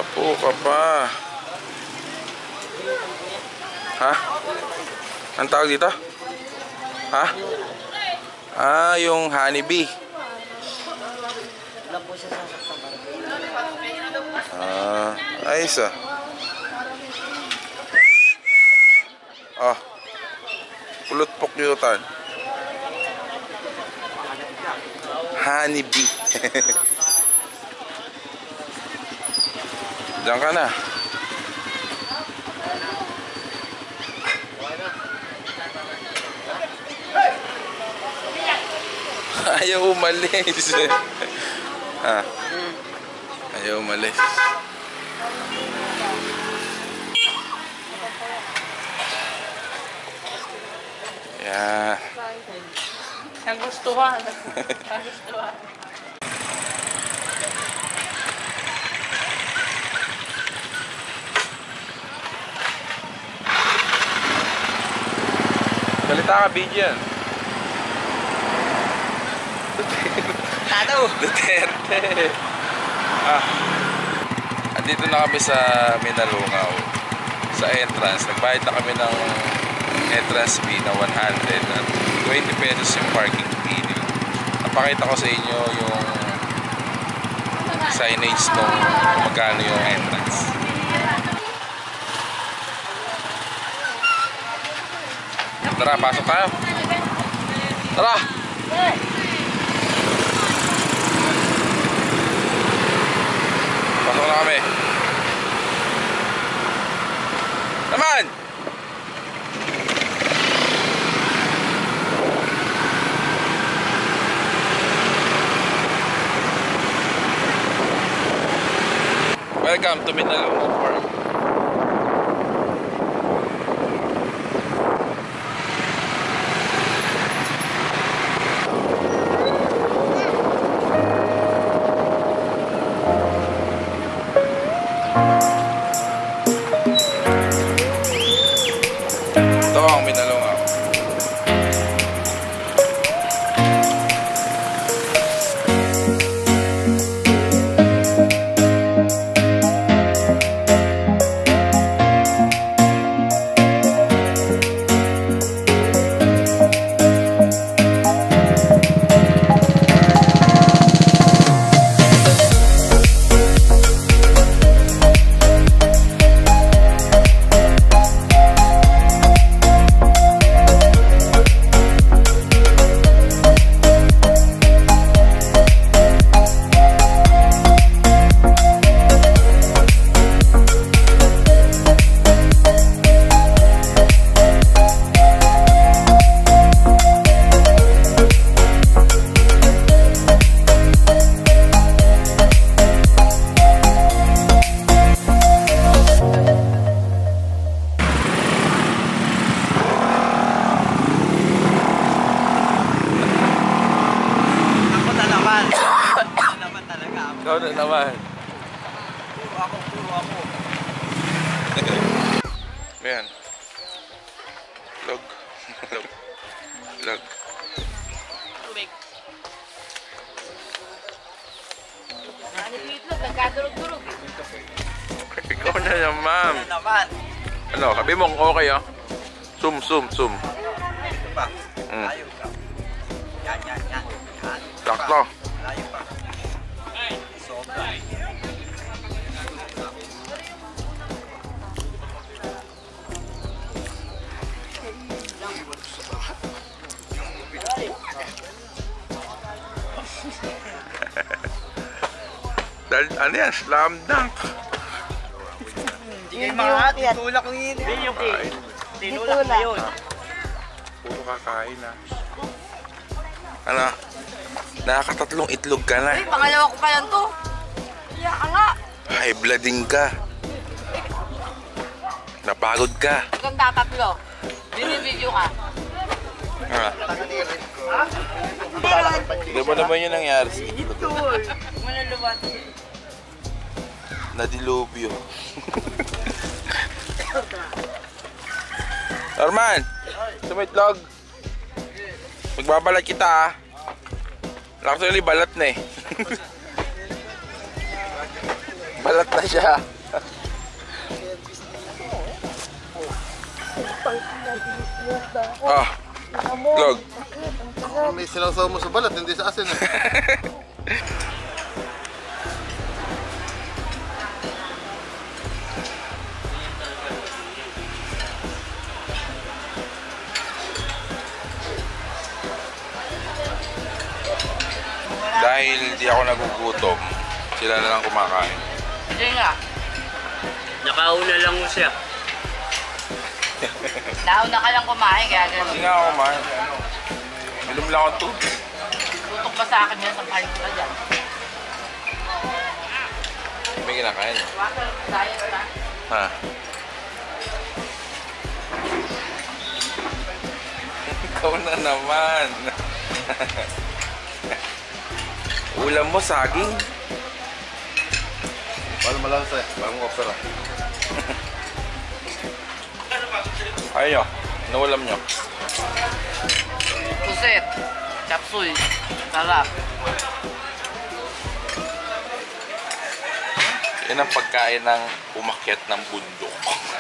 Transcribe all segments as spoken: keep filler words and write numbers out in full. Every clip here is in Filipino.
Apo ka pa. Ha? Ang tawag dito? Ha? Ah, yung honeybee. Wala po siya sasaktan. Ah, ayos ah. Ah. Kulot pukyutan. Honeybee. Diyan ka na. Ayaw umalis. Ah. Ayaw umalis. Yan. Nagustuhan. Nagustuhan. Salita ka, Bijan. Tato! Duterte. Ah. Andito na kami sa Minalungaw. Sa entrance. Nagbayad na kami ng entrance fee na one hundred at twenty pesos yung parking fee. Napakita ko sa inyo yung signage nung magkano yung entrance. Tara, pasok tayo. Tara! Pasok na kami. Naman! Welcome to Minalungaw Farm. Ito ang Minalungaw. Ikaw na naman. Puro ako, puro ako. Ayan. Log. Log. Log. Tubig. Ano yung itlog? Nagkadurog-durog. Ikaw na naman. Ano naman? Ano, sabi mong okay ah. Zoom, zoom, zoom. Ito pa. Mm. Layo ka. Yan, yan, yan. Yan. Sakto. Layo pa. Sobra. Dahil ano yan, slam dunk. Hindi kayo mga tinulak ng yun. Hindi yung tinulak na yun. Puro kakain ah. Ano? Nakakatatlong itlog ka na. Ay, pangalawa ko pa yan to. Iya ka nga. High blooding ka. Napagod ka. Hanggang tatatlo. Binibidyo ka. Ha? Hindi ba naman yun nangyari sa itlog? Malulubat. Nadilubyo. Norman! Sumitlog! Magbabalat kita ah. Actually balat na eh. Balat na. na siya. Ah, vlog. May sinawsaw mo sa balat, hindi sa asin eh. Dahil hindi ako nagugutom, sila na lang kumakain. Hindi nga. Nakauna lang mo siya. Nauna ka lang kumain, kaya gano'n. Hindi nga ako kumain. Ano, minum lang ako tubig. Tutok pa sa akin yan sa paling ka dyan. May kinakain. Water, diet na. Ha? Ikaw na naman. Ulam mo, saging. Paano malansa eh, parang opera. Ayun nyo, naulam nyo. Puset, chapsuy, sarap. Yan ang pagkain ng umakyat ng bundok.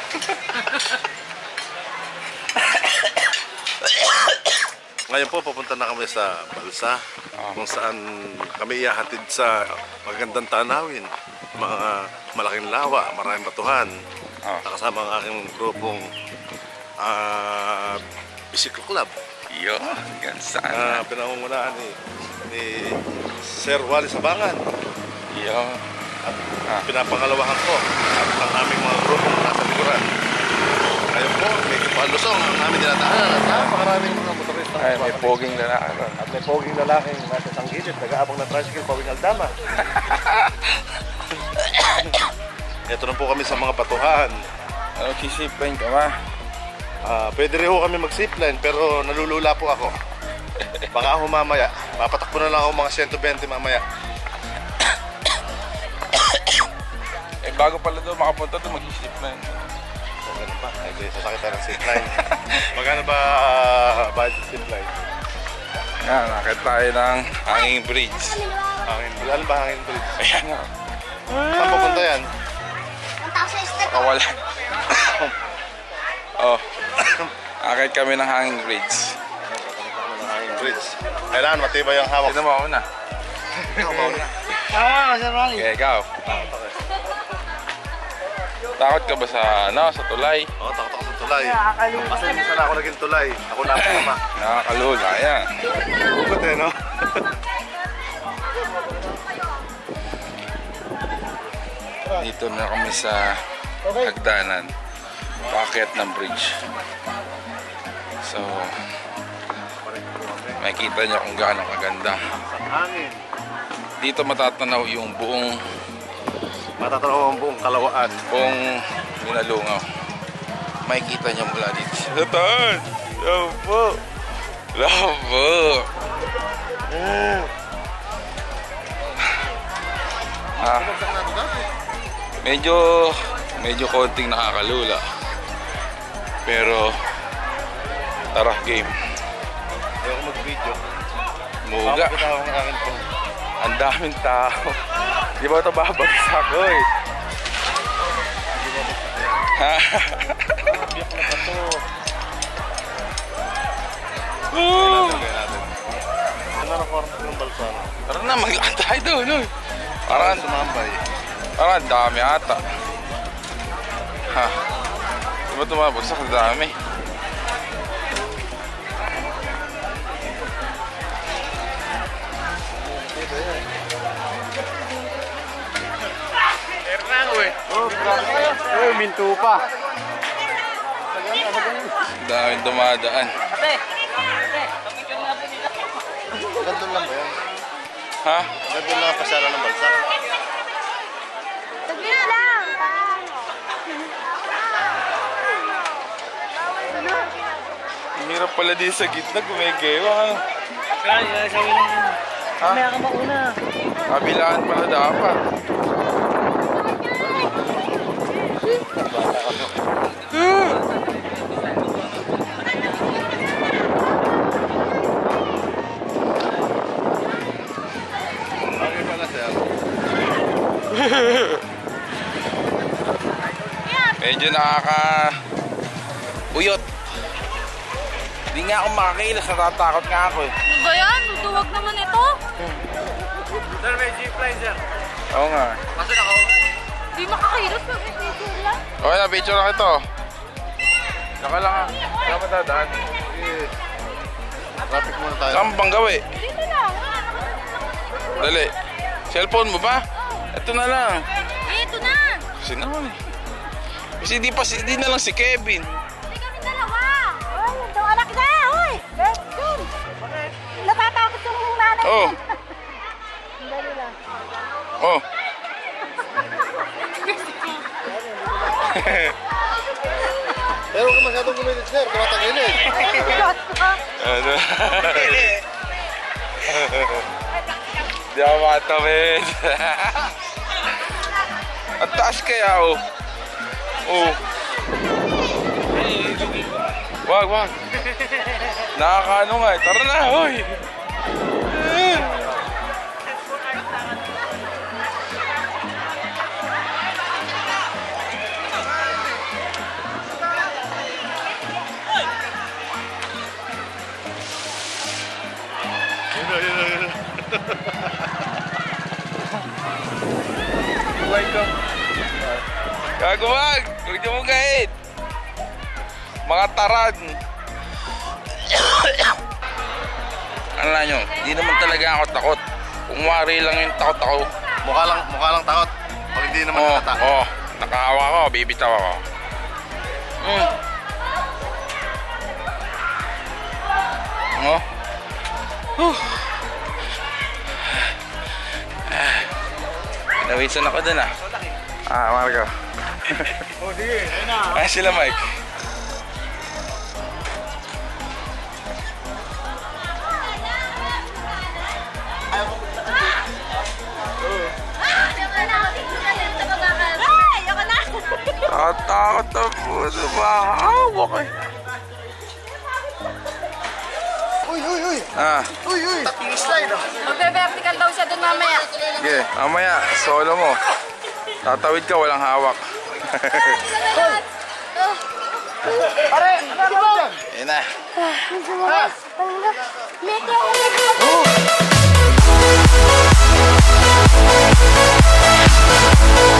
Ngayon po, papunta na kami sa Balsa, kung saan kami ihahatid sa magandang tanawin. Mga malaking lawa, maraming batuhan. Ah. Nakasama ang aking grupong uh, Bicycle Club. Yo, yan saan Na na. pinangungunahan ni, ni Sir Wally Sabangan. Yo. At Ah. pinapangalawahan ko at ang aming mga grupong nasa likuran. Ngayon po, medyo palusong ang aming dinatahan at napakaraming mga motorista. Ay, may poging lalaki ron. At may poging lalaking nasa isang gilid, nag-aabang na tricycle, pawing Aldama. Ito na po kami sa mga batuhan. Ano, sisipin ka ba? Ah, pwede rin ho kami mag-zipline pero nalulula po ako. Baka ako mamaya, papatakbo na lang ako mga one twenty mamaya. Eh, bago pala doon makapunta doon, mag-isip na yun. So, ganun pa, ay di, sasakit tayo ng zipline. Magkano ba uh, budget sa zipline? Yan, nakit tayo ng hanging bridge. Hangin, ano ba hangin bridge? Ayan nga. Saan pupunta yan? Kawala. Oh. Akit kami ng hanging bridge. Hangin bridge. Kailangan matibay ang hawak. Sino mo una? Ikaw ba una? Ah, Sir Ronnie. Okay, ikaw. Takot ka ba sa, ano, sa tulay? Oo, takot ako sa tulay. Kasi minsan ako naging tulay. Ako na ako ama. Nakakalula, ayan. Ugot eh, no? Dito na kami sa hagdanan. Paakyat ng bridge. So, makikita niyo kung gaano kaganda. Ang hangin. Dito matatanaw yung buong Matatanaw ang buong Kalawaan. buong Minalungaw. Makikita niyo mula dito sa taas. Labo. Labo. Ah, medyo medyo konting nakakalula. Pero tara, game. Ayoko mag-video. Muga. Bakit ako ng akin phone? Ang daming tao. Di ba ito babagsak ko eh? Biyak na ba ito? Woo! Lagay natin. Ano na kwarto ng balsa? Tara na, mag-aan tayo doon. Uy. Parang, sumambay. parang ang dami ata. Ha? Di ba tumabagsak? Ang dami. Oh, eh, minto pa. Ang daming dumadaan. Ate, ate, papicture nga po nila. Gandun lang ba yan? Ha? Gandun lang ang pasyalan ng balsa. Saglit lang. Ang hirap pala din sa gitna. Gumigewa. Kaya, sabi lang. Ha? Mamaya ka mauna. Kabilaan pala dapat. Bakit pala siya? Medyo nakaka... uyot. Hindi nga ako makakilos, natatakot nga ako eh. Ano ba yan? Duduwag naman ito. Sir, may zipline, sir. Oo nga. Kasi ako. Hindi makakilos pag may picture lang. Okay na, picture lang ito. Saka lang ah. Saan mo dadaan? Sige. Traffic muna tayo. Saan mo bang gawi? Dito lang. Dali. Cellphone mo ba? Ito na lang. Eh, ito na. Kasi naman eh. Kasi di pa si, di na lang si Kevin. Hindi kami dalawa. Uy, ito anak na. Uy, let's go. Natatakot yung nanay. Oh. Dali lang. Oh. Pero huwag ka masyadong kumilit, sir. Tumatagilid. Ano? Di ako matawid. At taas kaya oh. Oh. Wag, wag. Nakakaano nga eh. Tara na, hoy. Gagawag! Huwag niyo mong kahit! Mga tarad! Ano na nyo? Hindi naman talaga ako takot. Kung wari lang yung takot ako. Mukha lang, mukha lang takot. Pag hindi naman Oh, nakatakot. oh, nakahawa ko, bibitaw ako. Mm. Oh. Huh. Nawisan ako dun ah. Ah, Marco. Oh, sige. Ayun na. Ah, sila Mike. Tatakot na po sa mahawak eh. Uy, uy, uy. Ah, Uy, uy. Tating slide, oh. Magbe-vertical daw siya dun mamaya. sige. Mamaya, solo mo. Tatawid ka, walang hawak. Pare, ano ba dyan? Ayun na. Medyo. Oh!